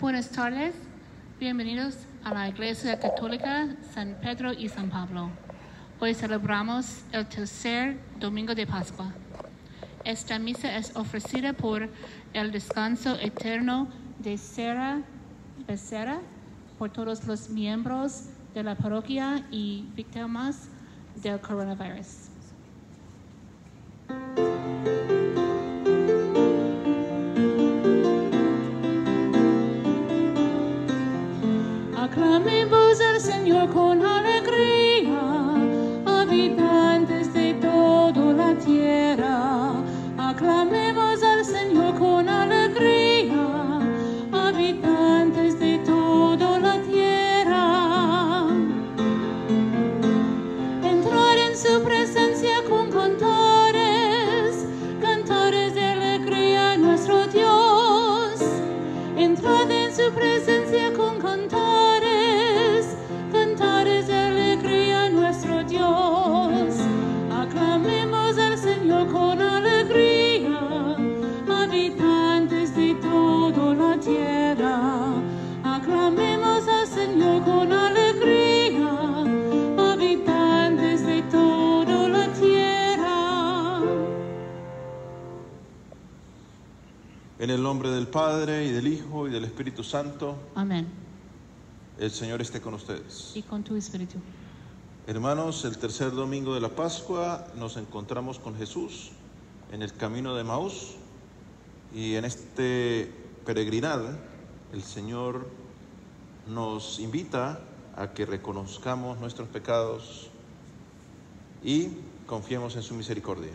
Buenas tardes, bienvenidos a la Iglesia Católica San Pedro y San Pablo. Hoy celebramos el tercer domingo de Pascua. Esta misa es ofrecida por el descanso eterno de Sara Becerra por todos los miembros de la parroquia y víctimas del coronavirus. Aclamemos al Señor con alegría, habitantes de toda la tierra. Aclamemos al Señor con alegría, habitantes de toda la tierra. Entrad en su presencia con cantares, cantares de alegría a nuestro Dios. Entrad en su presencia con cantares, cantares de alegría a nuestro Dios. Aclamemos al Señor con alegría, habitantes de toda la tierra. Aclamemos al Señor con alegría, habitantes de toda la tierra. En el nombre del Padre, y del Hijo, y del Espíritu Santo. Amén. El Señor esté con ustedes. Y con tu espíritu. Hermanos, el tercer domingo de la Pascua nos encontramos con Jesús en el camino de Emaús, y en este peregrinar el Señor nos invita a que reconozcamos nuestros pecados y confiemos en su misericordia.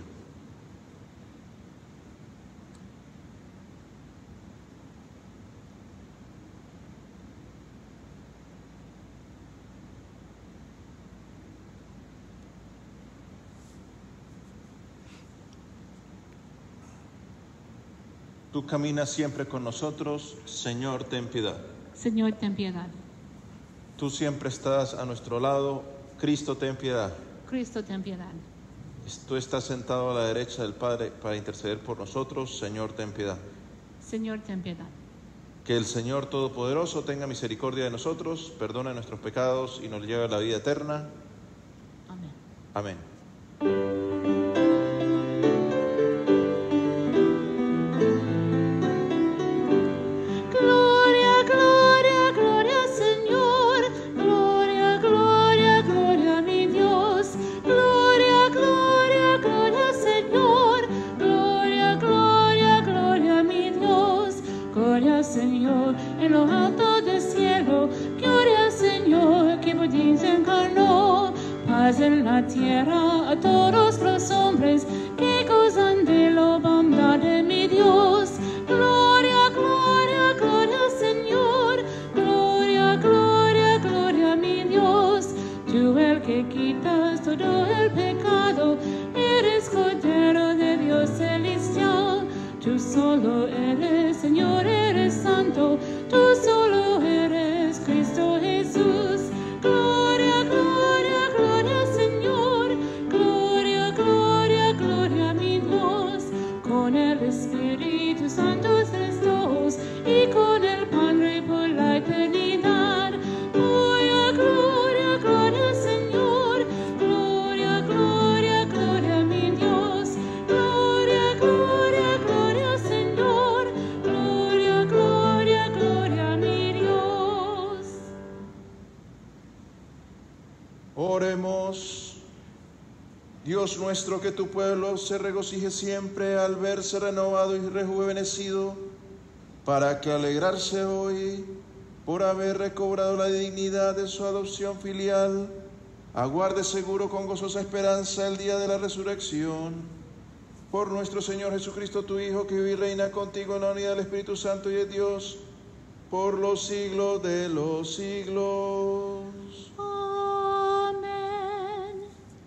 Tú caminas siempre con nosotros, Señor, ten piedad. Señor, ten piedad. Tú siempre estás a nuestro lado, Cristo, ten piedad. Cristo, ten piedad. Tú estás sentado a la derecha del Padre para interceder por nosotros, Señor, ten piedad. Señor, ten piedad. Que el Señor Todopoderoso tenga misericordia de nosotros, perdone nuestros pecados y nos lleve a la vida eterna. Amén. Amén. Señor, en lo alto del cielo, gloria al Señor, que por ti se encarnó. Paz en la tierra a todos los hombres que gozan de la bondad de mi Dios. Gloria, gloria, gloria al Señor, gloria, gloria, gloria a mi Dios. Tú el que quitas todo el pecado, eres Cordero de Dios celestial. Tú solo eres Señor, eres santo, tú solo eres Cristo Jesús. Gloria, gloria, gloria Señor, gloria, gloria, gloria a mi Dios. Con el Espíritu Santo tres dos, y con el Padre por la eternidad. Gloria, gloria, gloria Señor, gloria, gloria, gloria a mi Dios. Gloria, gloria, gloria Señor, gloria, gloria, gloria a mi Dios. Oremos. Dios nuestro, que tu pueblo se regocije siempre al verse renovado y rejuvenecido, para que alegrarse hoy por haber recobrado la dignidad de su adopción filial, aguarde seguro con gozosa esperanza el día de la resurrección. Por nuestro Señor Jesucristo, tu Hijo, que vive y reina contigo en la unidad del Espíritu Santo y de Dios, por los siglos de los siglos. Amén.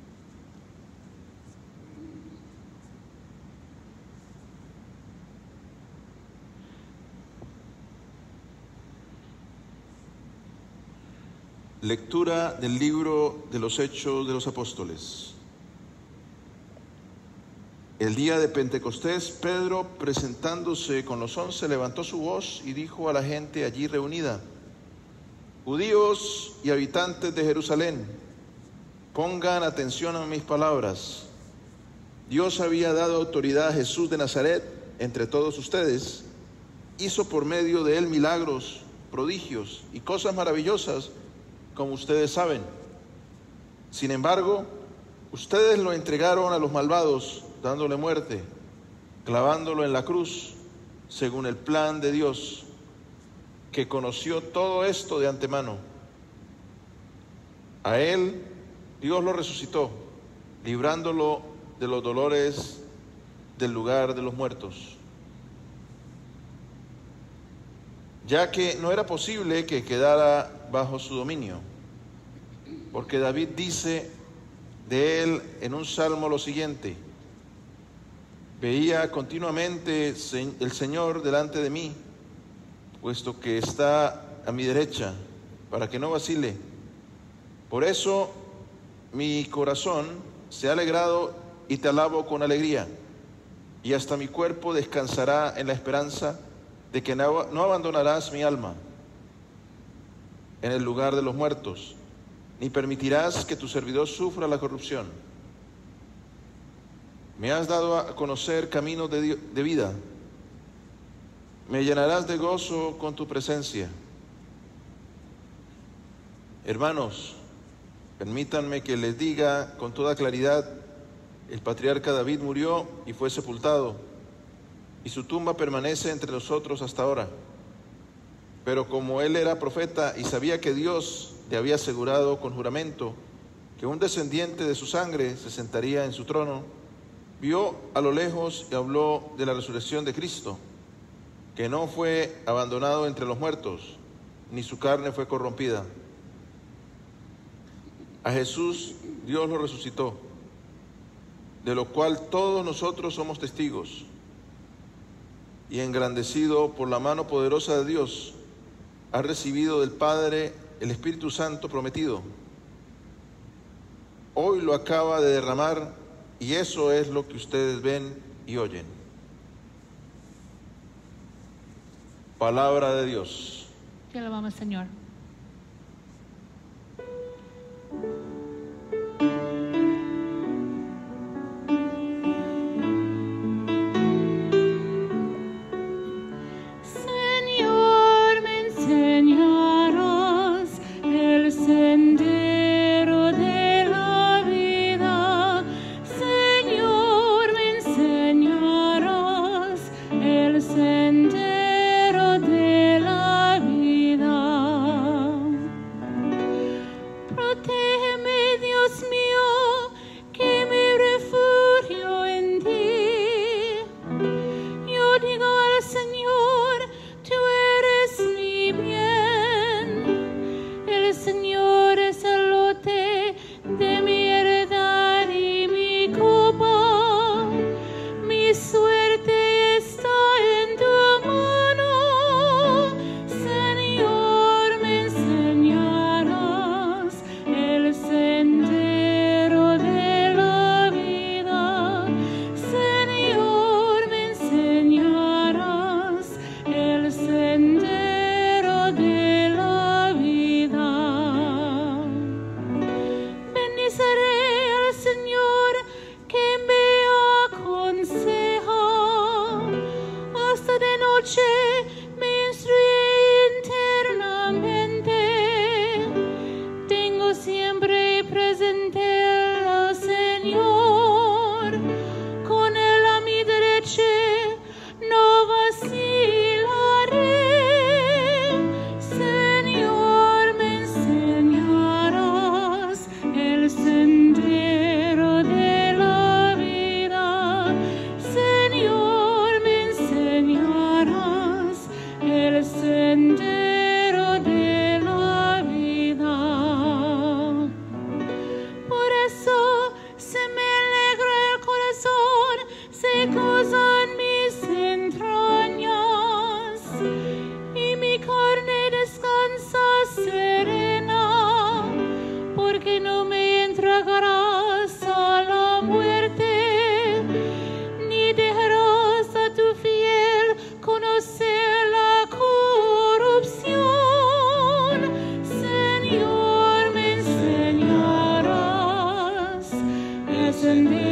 Lectura del libro de los Hechos de los Apóstoles. El día de Pentecostés, Pedro, presentándose con los 11, levantó su voz y dijo a la gente allí reunida: Judíos y habitantes de Jerusalén, pongan atención a mis palabras. Dios había dado autoridad a Jesús de Nazaret entre todos ustedes. Hizo por medio de él milagros, prodigios y cosas maravillosas, como ustedes saben. Sin embargo, ustedes lo entregaron a los malvados, dándole muerte, clavándolo en la cruz, según el plan de Dios, que conoció todo esto de antemano. A él Dios lo resucitó, librándolo de los dolores del lugar de los muertos, ya que no era posible que quedara bajo su dominio, porque David dice de él en un salmo lo siguiente: veía continuamente el Señor delante de mí, puesto que está a mi derecha, para que no vacile. Por eso mi corazón se ha alegrado y te alabo con alegría, y hasta mi cuerpo descansará en la esperanza de que no abandonarás mi alma en el lugar de los muertos, ni permitirás que tu servidor sufra la corrupción. Me has dado a conocer caminos de vida. Me llenarás de gozo con tu presencia. Hermanos, permítanme que les diga con toda claridad: el patriarca David murió y fue sepultado, y su tumba permanece entre nosotros hasta ahora. Pero como él era profeta y sabía que Dios le había asegurado con juramento que un descendiente de su sangre se sentaría en su trono, vio a lo lejos y habló de la resurrección de Cristo, que no fue abandonado entre los muertos, ni su carne fue corrompida. A Jesús Dios lo resucitó, de lo cual todos nosotros somos testigos. Y engrandecido por la mano poderosa de Dios, ha recibido del Padre el Espíritu Santo prometido. Hoy lo acaba de derramar, y eso es lo que ustedes ven y oyen. Palabra de Dios. Te alabamos, Señor. Señor, me enseñarás el sendero de la vida. Señor, me enseñarás el sendero de la vida.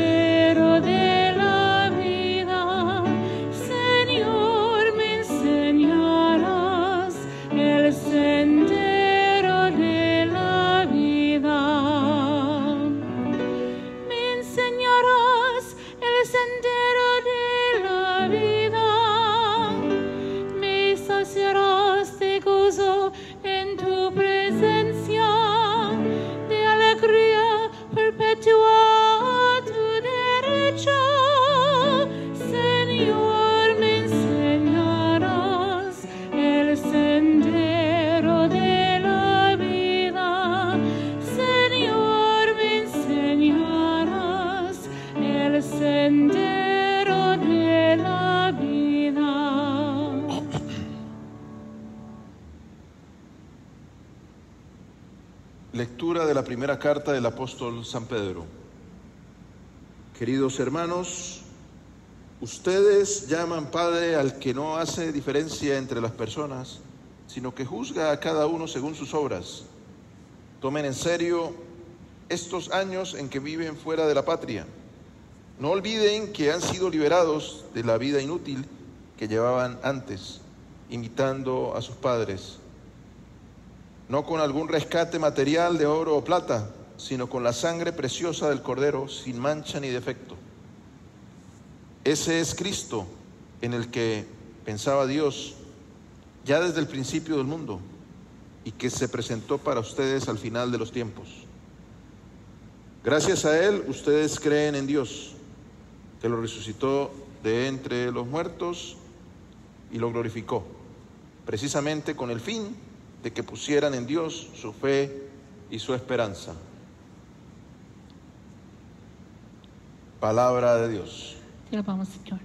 sendero de la vida, Señor, me enseñarás el sendero de la vida. Me enseñarás el sendero de la vida, me saciarás de gozo en tu presencia, de alegría perpetua a tu derecha. Señor, me enseñarás el sendero de la vida. Señor, me enseñarás el sendero de la vida. Lectura de la primera carta del apóstol San Pedro. Queridos hermanos, ustedes llaman Padre al que no hace diferencia entre las personas, sino que juzga a cada uno según sus obras. Tomen en serio estos años en que viven fuera de la patria. No olviden que han sido liberados de la vida inútil que llevaban antes, imitando a sus padres. No con algún rescate material de oro o plata, sino con la sangre preciosa del Cordero, sin mancha ni defecto. Ese es Cristo, en el que pensaba Dios ya desde el principio del mundo, y que se presentó para ustedes al final de los tiempos. Gracias a Él, ustedes creen en Dios, que lo resucitó de entre los muertos y lo glorificó, precisamente con el fin de que pusieran en Dios su fe y su esperanza. Palabra de Dios. Te alabamos, Señor.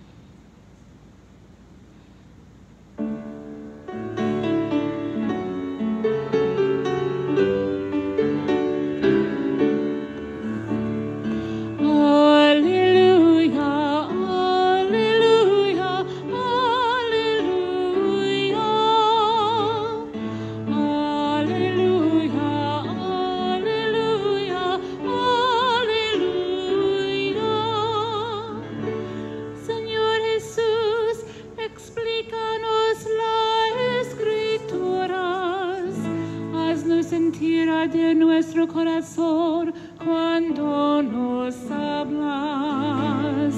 De nuestro corazón cuando nos hablas.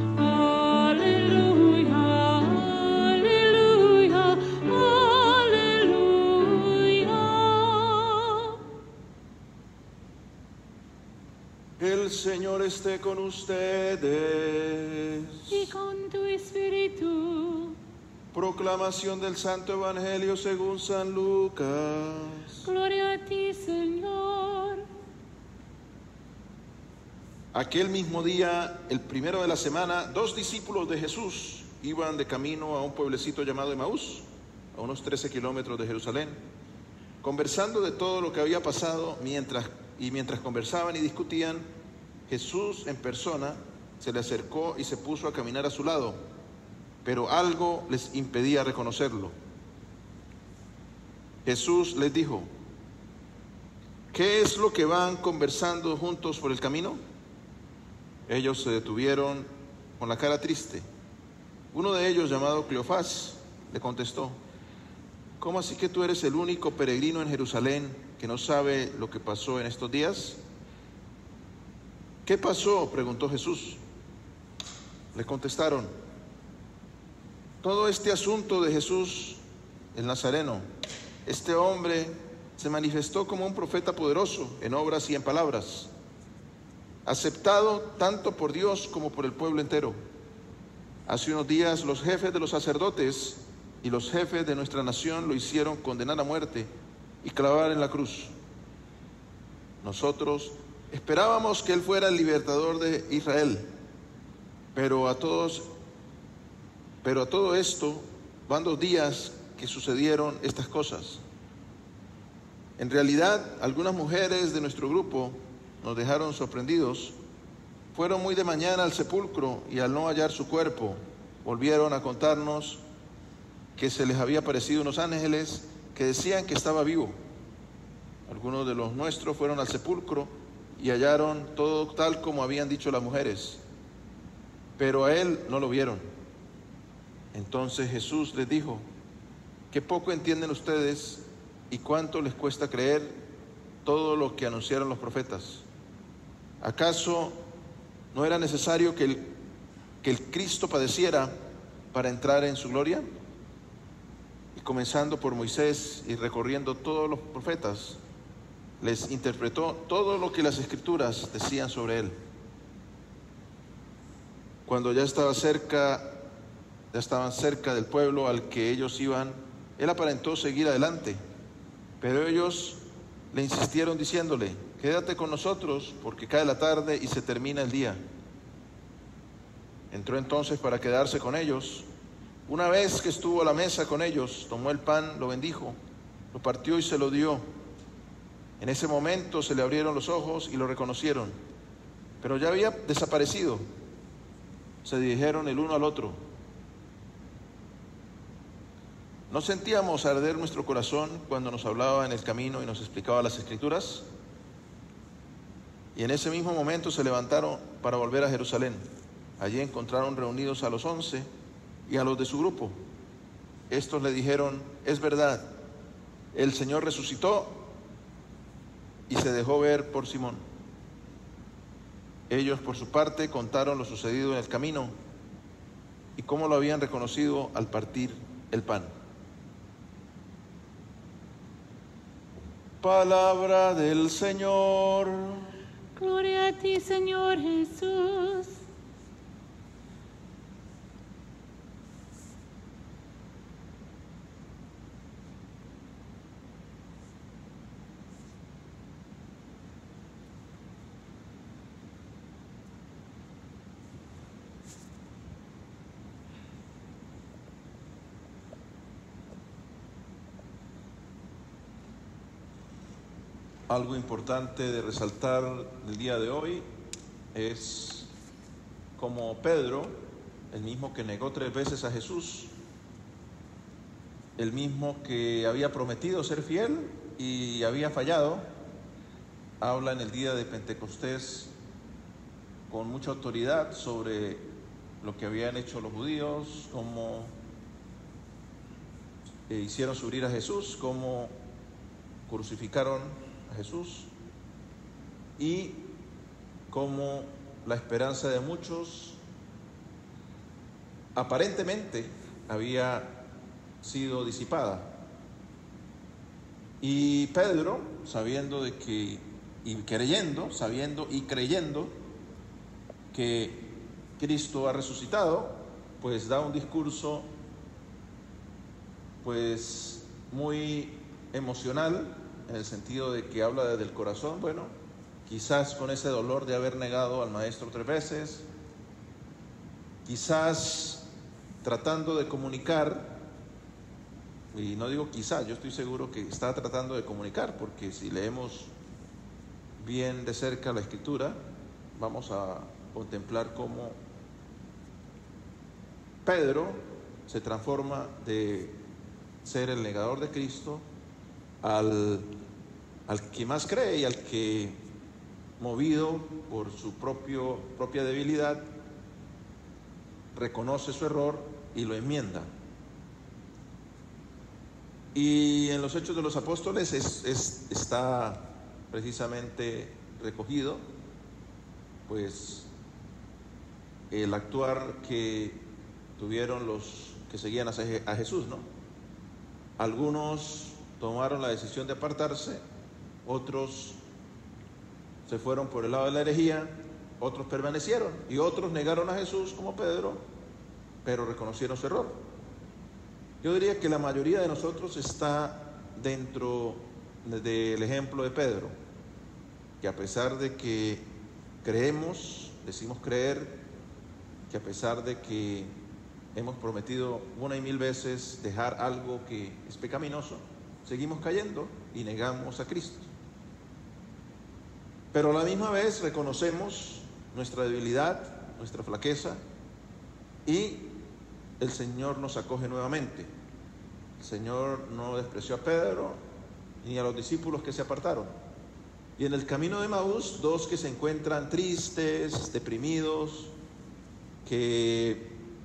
Aleluya, aleluya, aleluya. El Señor esté con ustedes. Y con tu espíritu. Proclamación del Santo Evangelio según San Lucas. Gloria a ti, Señor. Aquel mismo día, el primero de la semana, 2 discípulos de Jesús iban de camino a un pueblecito llamado Emaús, a unos 13 kilómetros de Jerusalén, conversando de todo lo que había pasado. Mientras conversaban y discutían, Jesús en persona se le acercó y se puso a caminar a su lado, pero algo les impedía reconocerlo. Jesús les dijo: ¿qué es lo que van conversando juntos por el camino? Ellos se detuvieron con la cara triste. Uno de ellos, llamado Cleofás, le contestó: ¿cómo así que tú eres el único peregrino en Jerusalén que no sabe lo que pasó en estos días? ¿Qué pasó?, preguntó Jesús. Le contestaron: todo este asunto de Jesús el Nazareno, este hombre se manifestó como un profeta poderoso en obras y en palabras, aceptado tanto por Dios como por el pueblo entero. Hace unos días los jefes de los sacerdotes y los jefes de nuestra nación lo hicieron condenar a muerte y clavar en la cruz. Nosotros esperábamos que él fuera el libertador de Israel, pero a todo esto van 2 días que sucedieron estas cosas. En realidad, algunas mujeres de nuestro grupo nos dejaron sorprendidos. Fueron muy de mañana al sepulcro y al no hallar su cuerpo, volvieron a contarnos que se les había aparecido unos ángeles que decían que estaba vivo. Algunos de los nuestros fueron al sepulcro y hallaron todo tal como habían dicho las mujeres, pero a él no lo vieron. Entonces Jesús les dijo: qué poco entienden ustedes y cuánto les cuesta creer todo lo que anunciaron los profetas. ¿Acaso no era necesario que el Cristo padeciera para entrar en su gloria? Y comenzando por Moisés y recorriendo todos los profetas, les interpretó todo lo que las Escrituras decían sobre él. Cuando ya estaban cerca del pueblo al que ellos iban, él aparentó seguir adelante, pero ellos le insistieron diciéndole: quédate con nosotros, porque cae la tarde y se termina el día. Entró entonces para quedarse con ellos. Una vez que estuvo a la mesa con ellos, tomó el pan, lo bendijo, lo partió y se lo dio. En ese momento se le abrieron los ojos y lo reconocieron, pero ya había desaparecido. Se dijeron el uno al otro: ¿no sentíamos arder nuestro corazón cuando nos hablaba en el camino y nos explicaba las Escrituras? Y en ese mismo momento se levantaron para volver a Jerusalén. Allí encontraron reunidos a los 11 y a los de su grupo. Estos le dijeron: es verdad, el Señor resucitó y se dejó ver por Simón. Ellos, por su parte, contaron lo sucedido en el camino y cómo lo habían reconocido al partir el pan. Palabra del Señor. Gloria a ti, Señor Jesús. Algo importante de resaltar el día de hoy es como Pedro, el mismo que negó 3 veces a Jesús, el mismo que había prometido ser fiel y había fallado, habla en el día de Pentecostés con mucha autoridad sobre lo que habían hecho los judíos, cómo hicieron subir a Jesús, cómo crucificaron a Jesús y cómo la esperanza de muchos aparentemente había sido disipada. Y Pedro, sabiendo y creyendo que Cristo ha resucitado, pues da un discurso pues muy emocional, en el sentido de que habla desde el corazón, bueno, quizás con ese dolor de haber negado al Maestro 3 veces, quizás tratando de comunicar, y no digo quizás, yo estoy seguro que está tratando de comunicar, porque si leemos bien de cerca la Escritura, vamos a contemplar cómo Pedro se transforma de ser el negador de Cristo al que más cree y al que, movido por su propia debilidad, reconoce su error y lo enmienda. Y en los Hechos de los Apóstoles está precisamente recogido pues el actuar que tuvieron los que seguían a Jesús, ¿no? Algunos tomaron la decisión de apartarse, otros se fueron por el lado de la herejía, otros permanecieron y otros negaron a Jesús como Pedro, pero reconocieron su error. Yo diría que la mayoría de nosotros está dentro del ejemplo de Pedro, que a pesar de que creemos, decimos creer, que a pesar de que hemos prometido 1 y 1000 veces dejar algo que es pecaminoso, seguimos cayendo y negamos a Cristo. Pero a la misma vez reconocemos nuestra debilidad, nuestra flaqueza, y el Señor nos acoge nuevamente. El Señor no despreció a Pedro ni a los discípulos que se apartaron. Y en el camino de Emaús, dos que se encuentran tristes, deprimidos, que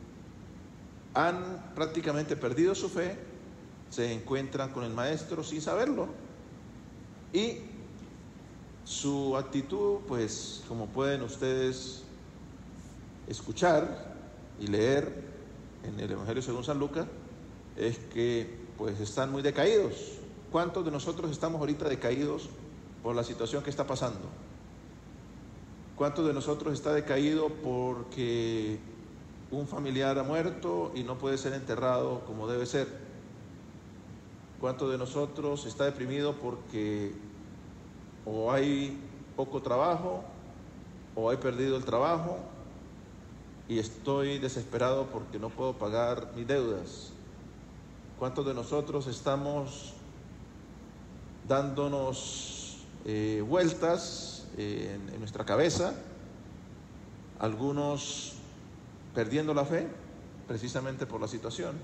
han prácticamente perdido su fe, se encuentran con el maestro sin saberlo. Y su actitud, pues, como pueden ustedes escuchar y leer en el Evangelio según San Lucas, es que, pues, están muy decaídos. ¿Cuántos de nosotros estamos ahorita decaídos por la situación que está pasando? ¿Cuántos de nosotros está decaído porque un familiar ha muerto y no puede ser enterrado como debe ser? ¿Cuántos de nosotros está deprimido porque o hay poco trabajo o he perdido el trabajo y estoy desesperado porque no puedo pagar mis deudas? ¿Cuántos de nosotros estamos dándonos vueltas en nuestra cabeza, algunos perdiendo la fe precisamente por la situación?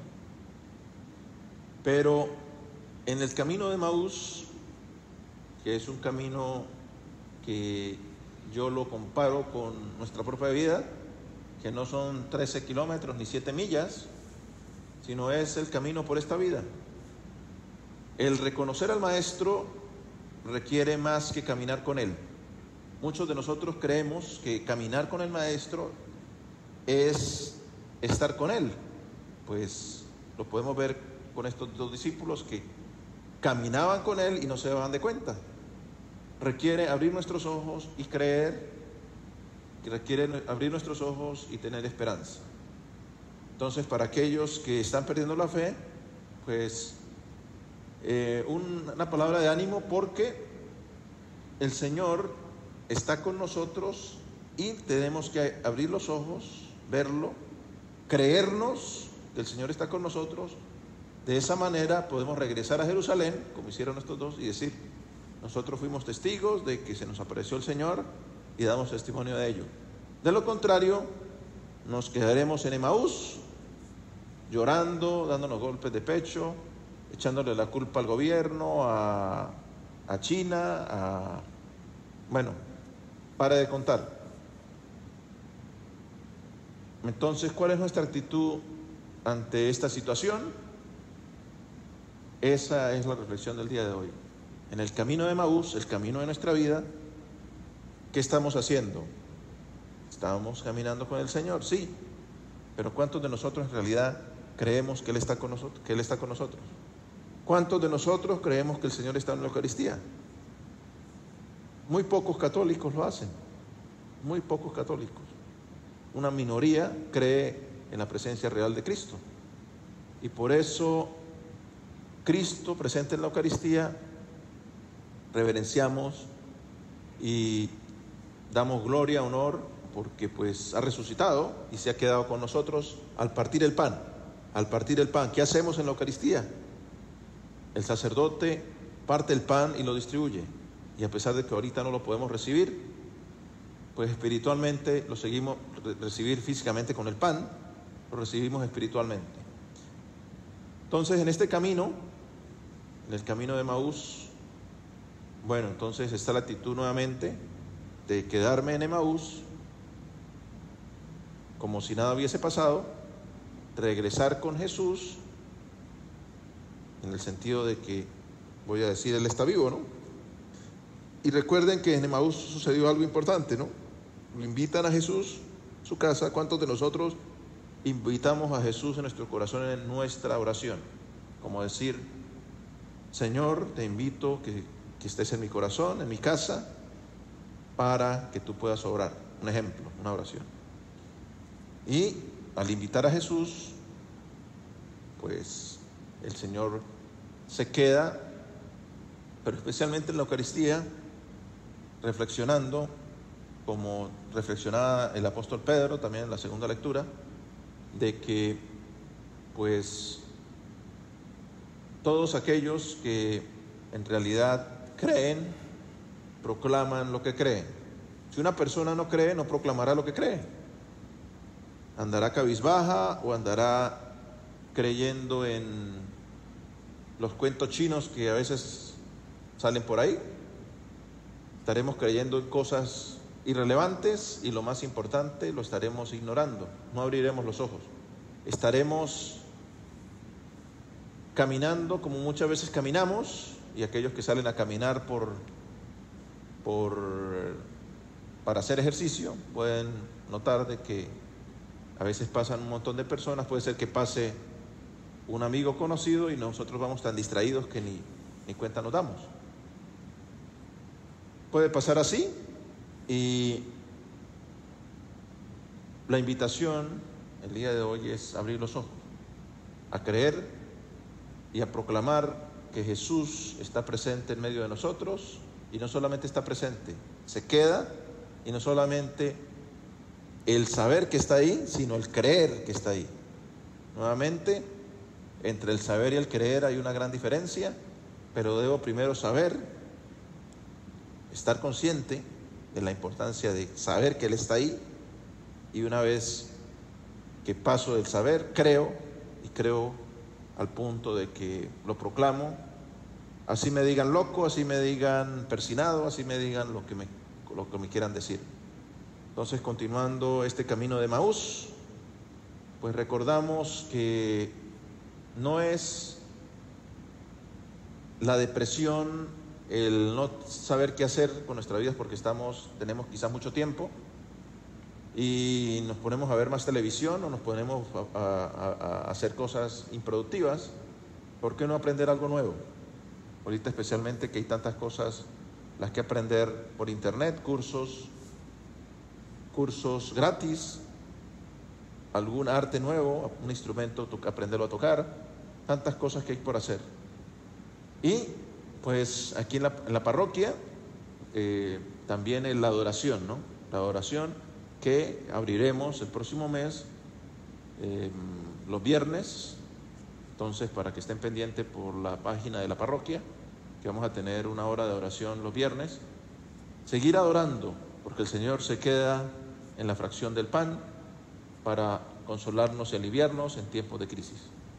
Pero en el camino de Emaús, que es un camino que yo lo comparo con nuestra propia vida, que no son 13 kilómetros ni 7 millas, sino es el camino por esta vida. El reconocer al Maestro requiere más que caminar con Él. Muchos de nosotros creemos que caminar con el Maestro es estar con Él. Pues lo podemos ver con estos dos discípulos que caminaban con Él y no se daban de cuenta. Requiere abrir nuestros ojos y creer, requiere abrir nuestros ojos y tener esperanza. Entonces, para aquellos que están perdiendo la fe, pues una palabra de ánimo, porque el Señor está con nosotros y tenemos que abrir los ojos, verlo, creernos que el Señor está con nosotros. De esa manera podemos regresar a Jerusalén, como hicieron estos dos, y decir: nosotros fuimos testigos de que se nos apareció el Señor y damos testimonio de ello. De lo contrario, nos quedaremos en Emaús, llorando, dándonos golpes de pecho, echándole la culpa al gobierno, a China, bueno, para de contar. Entonces, ¿cuál es nuestra actitud ante esta situación? Esa es la reflexión del día de hoy. En el camino de Emaús, el camino de nuestra vida, ¿qué estamos haciendo? ¿Estamos caminando con el Señor? Sí, pero ¿cuántos de nosotros en realidad creemos que Él está con nosotros? Que Él está con nosotros. ¿Cuántos de nosotros creemos que el Señor está en la Eucaristía? Muy pocos católicos lo hacen, muy pocos católicos. Una minoría cree en la presencia real de Cristo. Y por eso Cristo presente en la Eucaristía, reverenciamos y damos gloria, honor, porque pues ha resucitado y se ha quedado con nosotros al partir el pan. Al partir el pan, ¿qué hacemos en la Eucaristía? El sacerdote parte el pan y lo distribuye. Y a pesar de que ahorita no lo podemos recibir, pues espiritualmente lo seguimos recibir físicamente con el pan, lo recibimos espiritualmente. Entonces, en este camino, en el camino de Emaús, bueno, entonces está la actitud nuevamente de quedarme en Emaús como si nada hubiese pasado, regresar con Jesús, en el sentido de que, voy a decir, Él está vivo, ¿no? Y recuerden que en Emaús sucedió algo importante, ¿no? Lo invitan a Jesús, su casa. ¿Cuántos de nosotros invitamos a Jesús en nuestro corazón, en nuestra oración? Como decir: Señor, te invito que estés en mi corazón, en mi casa, para que tú puedas obrar. Un ejemplo, una oración. Y al invitar a Jesús, pues el Señor se queda, pero especialmente en la Eucaristía, reflexionando, como reflexionaba el apóstol Pedro también en la segunda lectura, de que pues todos aquellos que en realidad creen, proclaman lo que creen. Si una persona no cree, no proclamará lo que cree. Andará cabizbaja o andará creyendo en los cuentos chinos que a veces salen por ahí. estaremos creyendo en cosas irrelevantes y lo más importante lo estaremos ignorando. No abriremos los ojos. Estaremos caminando como muchas veces caminamos, y aquellos que salen a caminar para hacer ejercicio pueden notar de que a veces pasan un montón de personas. Puede ser que pase un amigo conocido y nosotros vamos tan distraídos que ni cuenta nos damos. Puede pasar así, y la invitación el día de hoy es abrir los ojos, a creer y a proclamar que Jesús está presente en medio de nosotros, y no solamente está presente, se queda, y no solamente el saber que está ahí, sino el creer que está ahí. Nuevamente, entre el saber y el creer hay una gran diferencia, pero debo primero saber, estar consciente de la importancia de saber que Él está ahí, y una vez que paso del saber, creo, y creo al punto de que lo proclamo, así me digan loco, así me digan persinado, así me digan lo que me quieran decir. Entonces, continuando este camino de Emaús, pues recordamos que no es la depresión el no saber qué hacer con nuestra vida porque tenemos quizás mucho tiempo y nos ponemos a ver más televisión, o nos ponemos a hacer cosas improductivas. ¿Por qué no aprender algo nuevo? Ahorita especialmente que hay tantas cosas las que aprender por internet, cursos gratis, algún arte nuevo, un instrumento, aprenderlo a tocar, tantas cosas que hay por hacer. Y pues aquí en la parroquia también en la adoración, ¿no? La adoración que abriremos el próximo mes, los viernes. Entonces, para que estén pendientes por la página de la parroquia, que vamos a tener una hora de oración los viernes. Seguir adorando, porque el Señor se queda en la fracción del pan para consolarnos y aliviarnos en tiempos de crisis.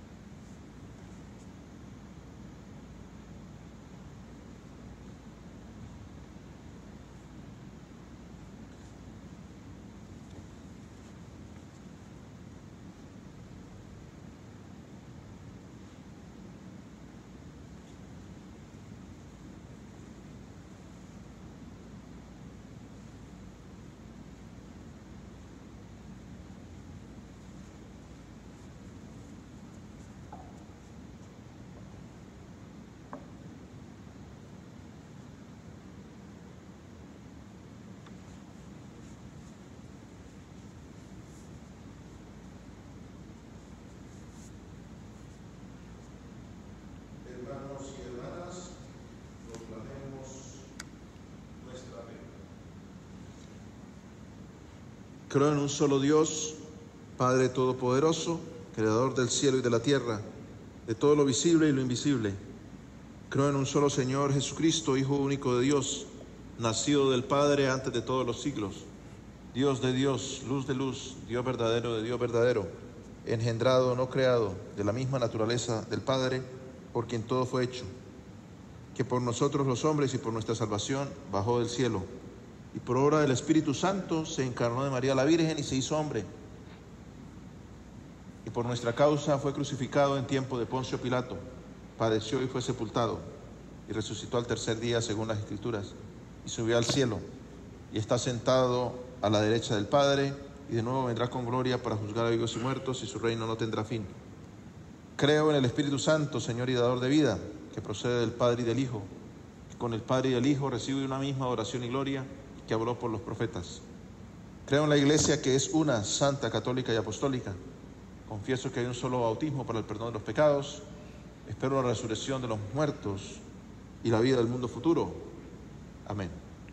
Creo en un solo Dios, Padre Todopoderoso, Creador del cielo y de la tierra, de todo lo visible y lo invisible. Creo en un solo Señor Jesucristo, Hijo único de Dios, nacido del Padre antes de todos los siglos, Dios de Dios, luz de luz, Dios verdadero de Dios verdadero, engendrado, no creado, de la misma naturaleza del Padre, por quien todo fue hecho, que por nosotros los hombres y por nuestra salvación bajó del cielo, y por obra del Espíritu Santo se encarnó de María la Virgen y se hizo hombre. Y por nuestra causa fue crucificado en tiempo de Poncio Pilato, padeció y fue sepultado, y resucitó al tercer día según las Escrituras, y subió al cielo, y está sentado a la derecha del Padre, y de nuevo vendrá con gloria para juzgar a vivos y muertos, y su reino no tendrá fin. Creo en el Espíritu Santo, Señor y dador de vida, que procede del Padre y del Hijo, que con el Padre y el Hijo recibe una misma adoración y gloria, que habló por los profetas. Creo en la Iglesia, que es una, santa, católica y apostólica. Confieso que hay un solo bautismo para el perdón de los pecados. Espero la resurrección de los muertos y la vida del mundo futuro. Amén.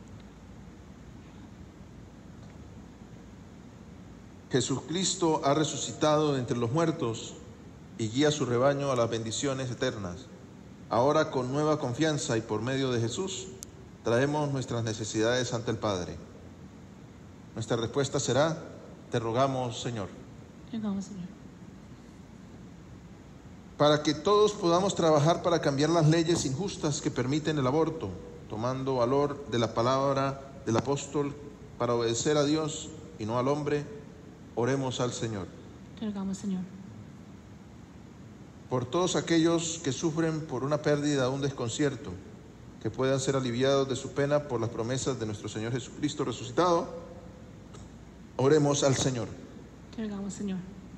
Jesucristo ha resucitado de entre los muertos y guía a su rebaño a las bendiciones eternas. Ahora, con nueva confianza y por medio de Jesús, traemos nuestras necesidades ante el Padre. Nuestra respuesta será: te rogamos, Señor. Te rogamos, Señor. Para que todos podamos trabajar para cambiar las leyes injustas que permiten el aborto tomando valor de la palabra del apóstol para obedecer a Dios y no al hombre, oremos al Señor. Te rogamos, Señor. Por todos aquellos que sufren por una pérdida o un desconcierto, que puedan ser aliviados de su pena por las promesas de nuestro Señor Jesucristo resucitado, oremos al Señor. Te rogamos, Señor.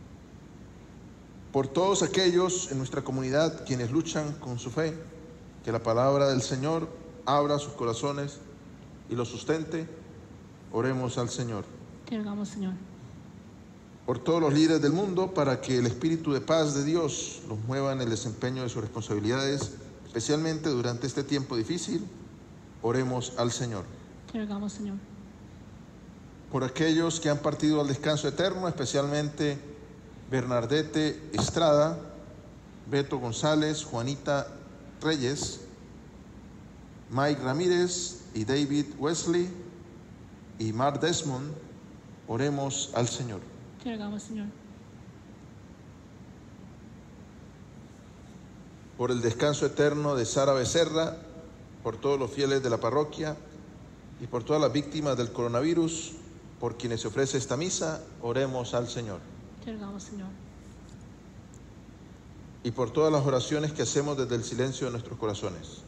Por todos aquellos en nuestra comunidad quienes luchan con su fe, que la palabra del Señor abra sus corazones y los sustente, oremos al Señor. Te rogamos, Señor. Por todos los líderes del mundo, para que el Espíritu de paz de Dios los mueva en el desempeño de sus responsabilidades, especialmente durante este tiempo difícil, oremos al Señor. Te rogamos, Señor. Por aquellos que han partido al descanso eterno, especialmente Bernardete Estrada, Beto González, Juanita Reyes, Mike Ramírez y David Wesley y Mark Desmond, oremos al Señor. Te rogamos, Señor. Por el descanso eterno de Sara Becerra, por todos los fieles de la parroquia y por todas las víctimas del coronavirus, por quienes se ofrece esta misa, oremos al Señor. Te rogamos, Señor. Y por todas las oraciones que hacemos desde el silencio de nuestros corazones.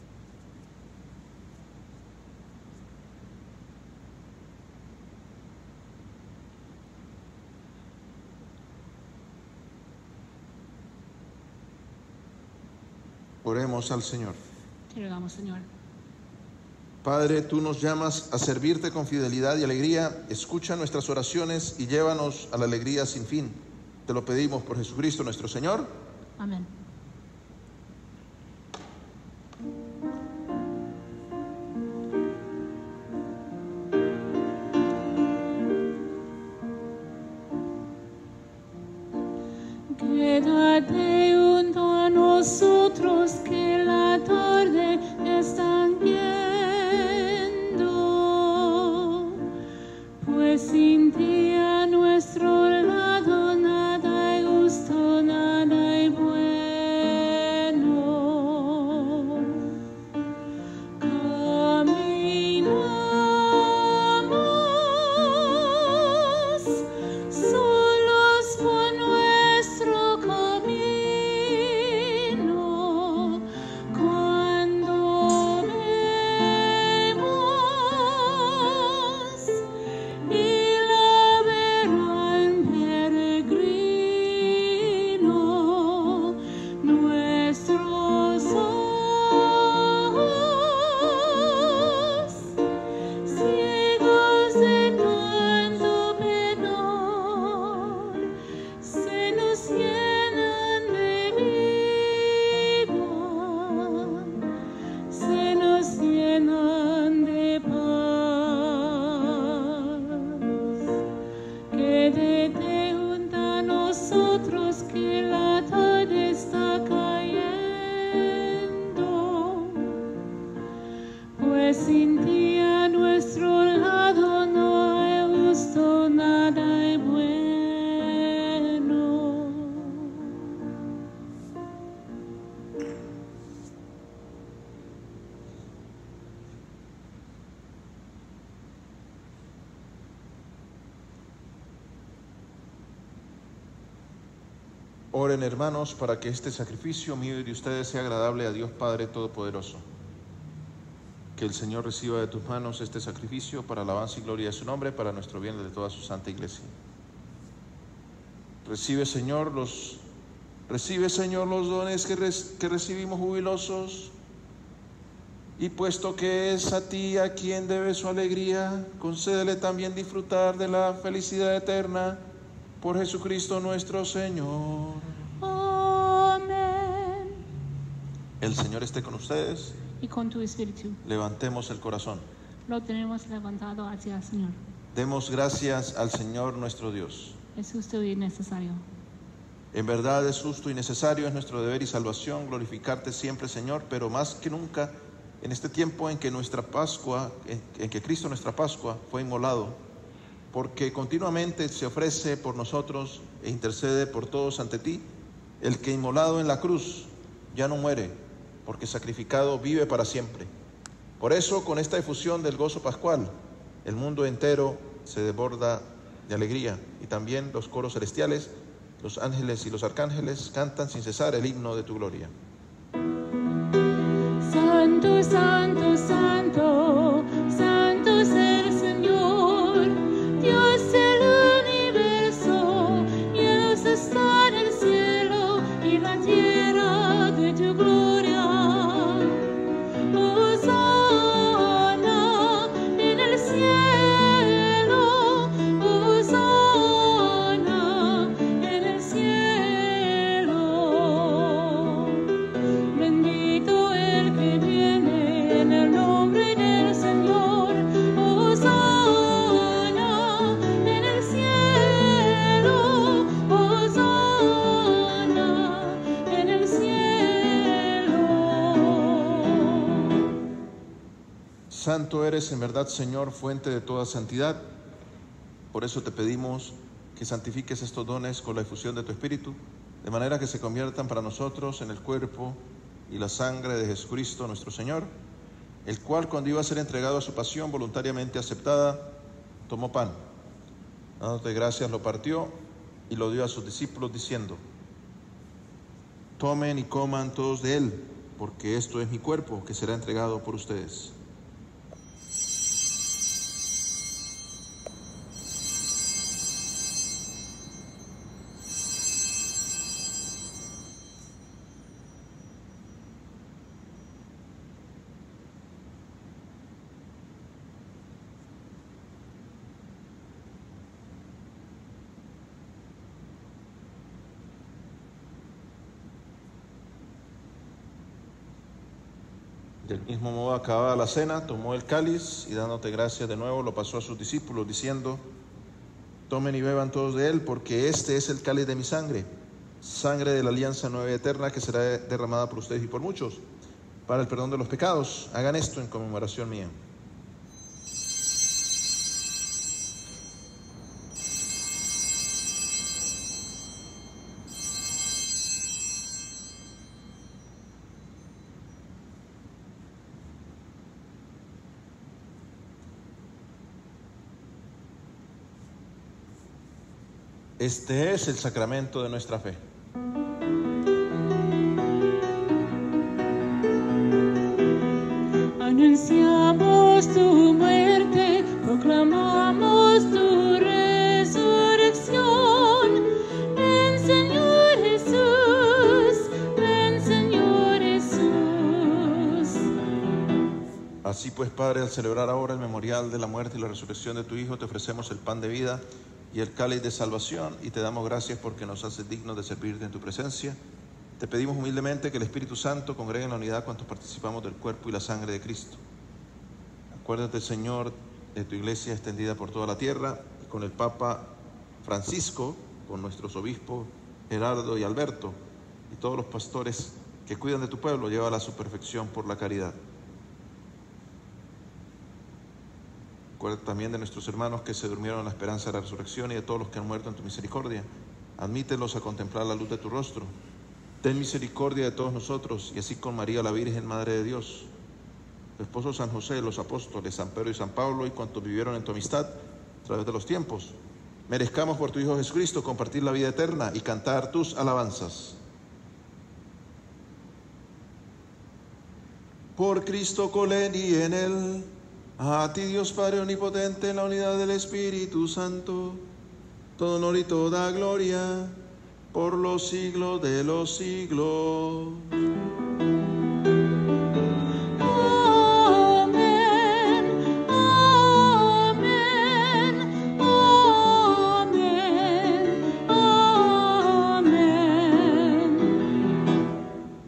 Oremos al Señor. Te rogamos, Señor. Padre, tú nos llamas a servirte con fidelidad y alegría. Escucha nuestras oraciones y llévanos a la alegría sin fin. Te lo pedimos por Jesucristo nuestro Señor. Amén. Quédate junto a nosotros que la tarde está yendo, pues sin ti a nuestro lado nada hay gusto, nada hay bueno. Caminamos solos por nuestro camino, cuando vemos y la verán peregrino nuestros ojos, ciegos de tanto menor, se nos llenan de vida, se nos llenan de paz. Quédate junto a nosotros que la tarde está cayendo, pues sin ti a nuestro lado no hay gusto, nada hay bueno. Oren, hermanos, para que este sacrificio mío y de ustedes sea agradable a Dios Padre Todopoderoso. Que el Señor reciba de tus manos este sacrificio para alabanza y gloria de su nombre, para nuestro bien de toda su santa iglesia. Recibe, Señor, los dones que recibimos jubilosos, y puesto que es a ti a quien debe su alegría, concédele también disfrutar de la felicidad eterna por Jesucristo nuestro Señor. Amén. El Señor esté con ustedes. Y con tu espíritu. Levantemos el corazón. Lo tenemos levantado hacia el Señor. Demos gracias al Señor nuestro Dios. Es justo y necesario. En verdad es justo y necesario, es nuestro deber y salvación glorificarte siempre, Señor, pero más que nunca en este tiempo en que nuestra Pascua, en que Cristo nuestra Pascua fue inmolado, porque continuamente se ofrece por nosotros e intercede por todos ante ti, el que inmolado en la cruz ya no muere, porque sacrificado vive para siempre. Por eso, con esta efusión del gozo pascual, el mundo entero se desborda de alegría, y también los coros celestiales, los ángeles y los arcángeles cantan sin cesar el himno de tu gloria. Santo, santo, santo, santo es el Señor, Dios del universo, llenos están el cielo y la tierra de tu gloria. Hosana en el cielo, hosana en el cielo. Bendito el que viene en el nombre del Señor, hosana en el cielo, hosana en el cielo. Santo eres en verdad, Señor, fuente de toda santidad. Por eso te pedimos que santifiques estos dones con la efusión de tu Espíritu, de manera que se conviertan para nosotros en el cuerpo y la sangre de Jesucristo nuestro Señor, el cual, cuando iba a ser entregado a su pasión voluntariamente aceptada, tomó pan, dándote gracias, lo partió y lo dio a sus discípulos, diciendo: tomen y coman todos de él, porque esto es mi cuerpo, que será entregado por ustedes. Del mismo modo, acabada la cena, tomó el cáliz y, dándote gracias de nuevo, lo pasó a sus discípulos, diciendo: tomen y beban todos de él, porque este es el cáliz de mi sangre, sangre de la alianza nueva y eterna, que será derramada por ustedes y por muchos, para el perdón de los pecados. Hagan esto en conmemoración mía. Este es el sacramento de nuestra fe. Anunciamos tu muerte, proclamamos tu resurrección. Ven, Señor Jesús, ven, Señor Jesús. Así pues, Padre, al celebrar ahora el memorial de la muerte y la resurrección de tu Hijo, te ofrecemos el pan de vida y el cáliz de salvación, y te damos gracias porque nos haces dignos de servirte en tu presencia. Te pedimos humildemente que el Espíritu Santo congregue en la unidad cuantos participamos del cuerpo y la sangre de Cristo. Acuérdate, Señor, de tu iglesia extendida por toda la tierra, y con el Papa Francisco, con nuestros obispos Gerardo y Alberto, y todos los pastores que cuidan de tu pueblo, llévala a su perfección por la caridad. Acuérdate también de nuestros hermanos que se durmieron en la esperanza de la resurrección, y de todos los que han muerto en tu misericordia. Admítelos a contemplar la luz de tu rostro. Ten misericordia de todos nosotros, y así con María la Virgen, Madre de Dios, tu esposo San José, los apóstoles, San Pedro y San Pablo, y cuantos vivieron en tu amistad a través de los tiempos, merezcamos por tu Hijo Jesucristo compartir la vida eterna y cantar tus alabanzas. Por Cristo, con él y en él, a ti, Dios Padre omnipotente, en la unidad del Espíritu Santo, todo honor y toda gloria, por los siglos de los siglos. Amén, amén, amén, amén.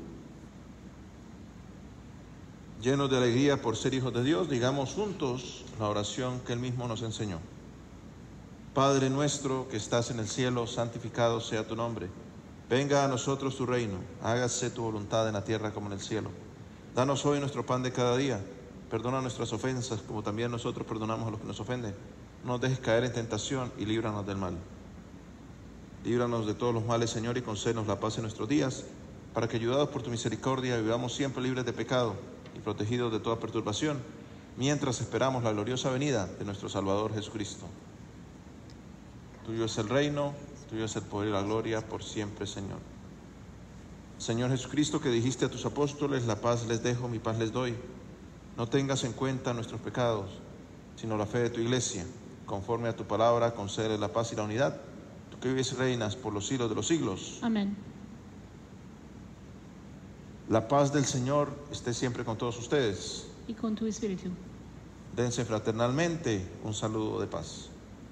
Llenos de alegría por ser hijos de Dios, digamos juntos la oración que Él mismo nos enseñó. Padre nuestro que estás en el cielo, santificado sea tu nombre. Venga a nosotros tu reino, hágase tu voluntad en la tierra como en el cielo. Danos hoy nuestro pan de cada día. Perdona nuestras ofensas, como también nosotros perdonamos a los que nos ofenden. No nos dejes caer en tentación y líbranos del mal. Líbranos de todos los males, Señor, y concédenos la paz en nuestros días, para que, ayudados por tu misericordia, vivamos siempre libres de pecado y protegidos de toda perturbación, mientras esperamos la gloriosa venida de nuestro Salvador Jesucristo. Tuyo es el reino, tuyo es el poder y la gloria por siempre, Señor. Señor Jesucristo, que dijiste a tus apóstoles, la paz les dejo, mi paz les doy. No tengas en cuenta nuestros pecados, sino la fe de tu iglesia. Conforme a tu palabra, concédele la paz y la unidad. Tú que vives y reinas por los siglos de los siglos. Amén. La paz del Señor esté siempre con todos ustedes. Y con tu espíritu. Dense fraternalmente un saludo de paz.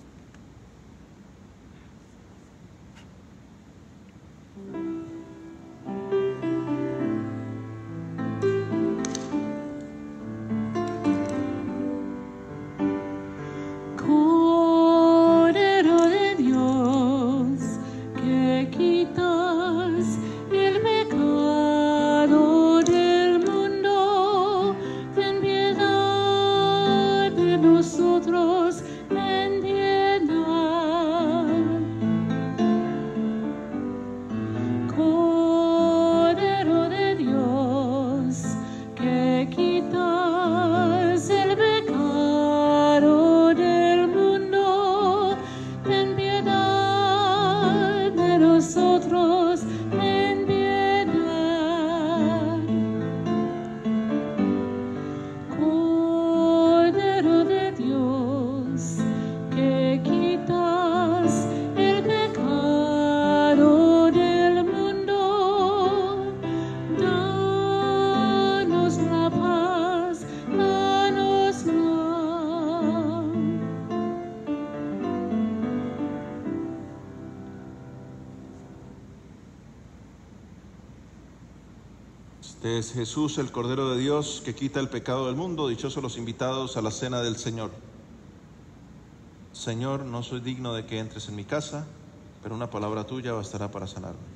Este es Jesús, el Cordero de Dios, que quita el pecado del mundo. Dichosos los invitados a la cena del Señor. Señor, no soy digno de que entres en mi casa, pero una palabra tuya bastará para sanarme.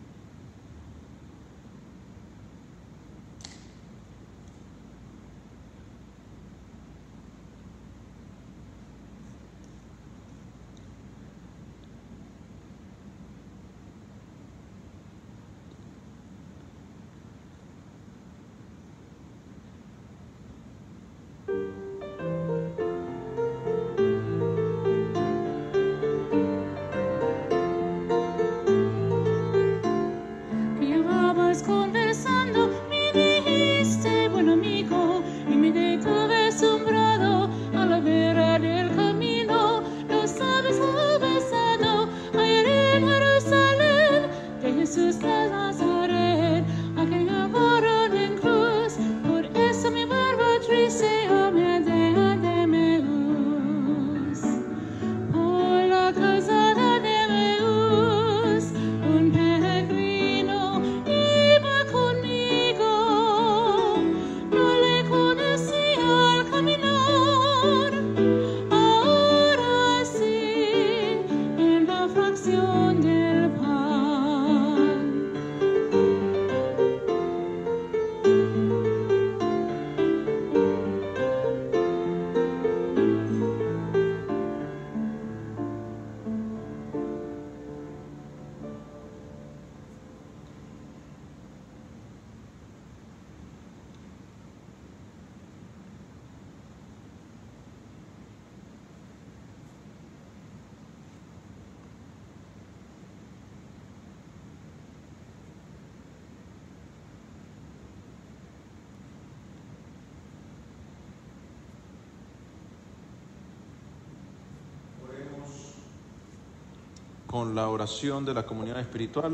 Con la oración de la comunión espiritual.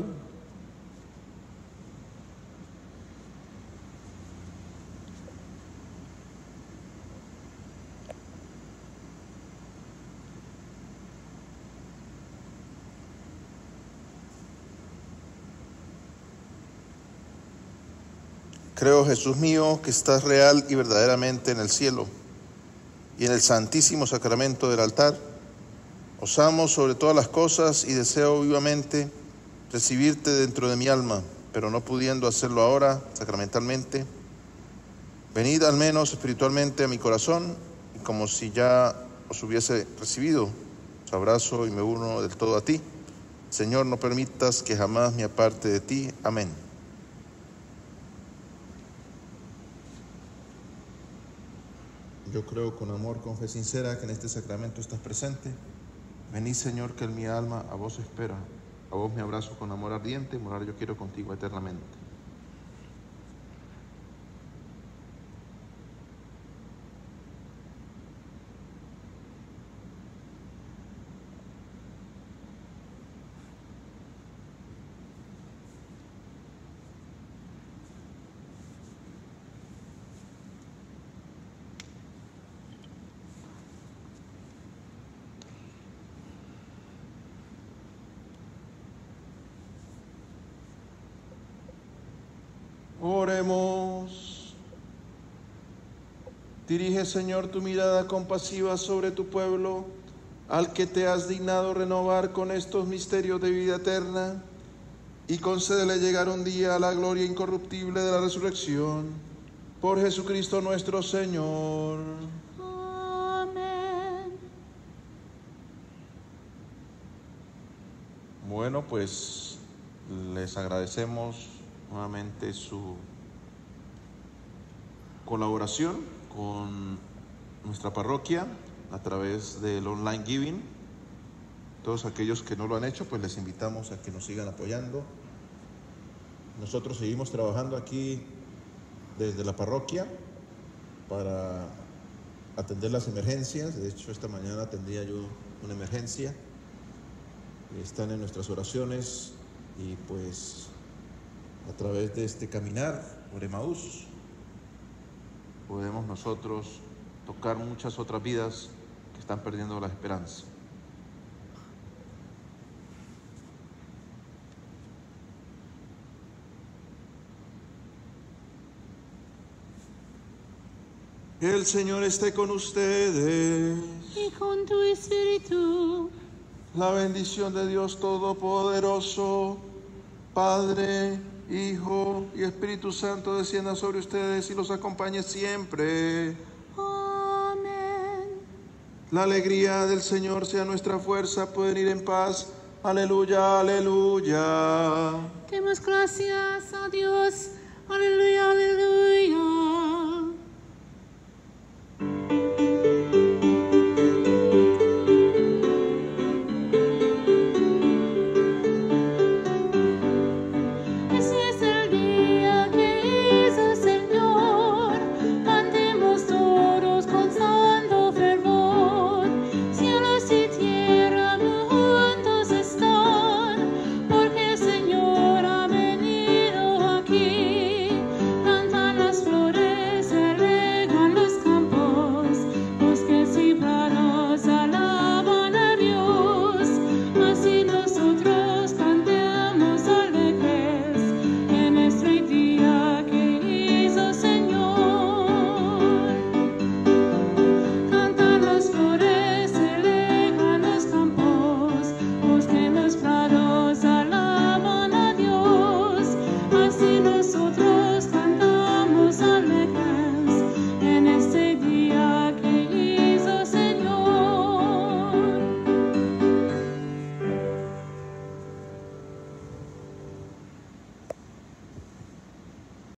Creo, Jesús mío, que estás real y verdaderamente en el cielo y en el santísimo sacramento del altar. Os amo sobre todas las cosas y deseo vivamente recibirte dentro de mi alma, pero no pudiendo hacerlo ahora sacramentalmente, venid al menos espiritualmente a mi corazón y como si ya os hubiese recibido, os abrazo y me uno del todo a ti. Señor, no permitas que jamás me aparte de ti. Amén. Yo creo con amor, con fe sincera, que en este sacramento estás presente. Vení, Señor, que en mi alma a vos espera. A vos me abrazo con amor ardiente, morar yo quiero contigo eternamente. Oremos. Dirige, Señor, tu mirada compasiva sobre tu pueblo, al que te has dignado renovar con estos misterios de vida eterna, y concédele llegar un día a la gloria incorruptible de la resurrección. Por Jesucristo nuestro Señor. Amén. Bueno, pues les agradecemos nuevamente su colaboración con nuestra parroquia a través del online giving. Todos aquellos que no lo han hecho, pues les invitamos a que nos sigan apoyando. Nosotros seguimos trabajando aquí desde la parroquia para atender las emergencias. De hecho, esta mañana atendía yo una emergencia. Están en nuestras oraciones y pues a través de este caminar por Emaús podemos nosotros tocar muchas otras vidas que están perdiendo la esperanza. El Señor esté con ustedes. Y con tu espíritu. La bendición de Dios Todopoderoso, Padre, Hijo y Espíritu Santo descienda sobre ustedes y los acompañe siempre. Amén. La alegría del Señor sea nuestra fuerza, pueden ir en paz. Aleluya, aleluya. Demos gracias a Dios. Aleluya, aleluya.